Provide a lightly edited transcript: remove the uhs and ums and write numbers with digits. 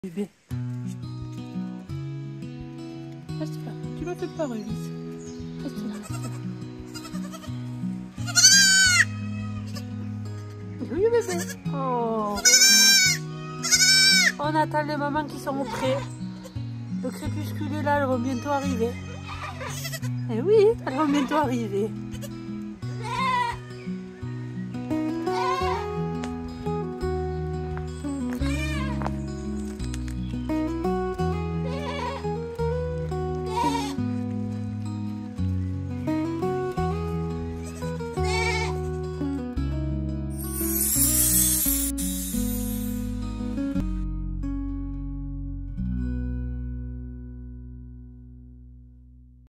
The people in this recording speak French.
Bébé. Reste là, tu m'as fait peur, Ulysse. Reste là, reste là. Oui, bébé. Oh. On attend les mamans qui sont près. Le crépuscule est là, elles vont bientôt arriver. Eh oui, elles vont bientôt arriver.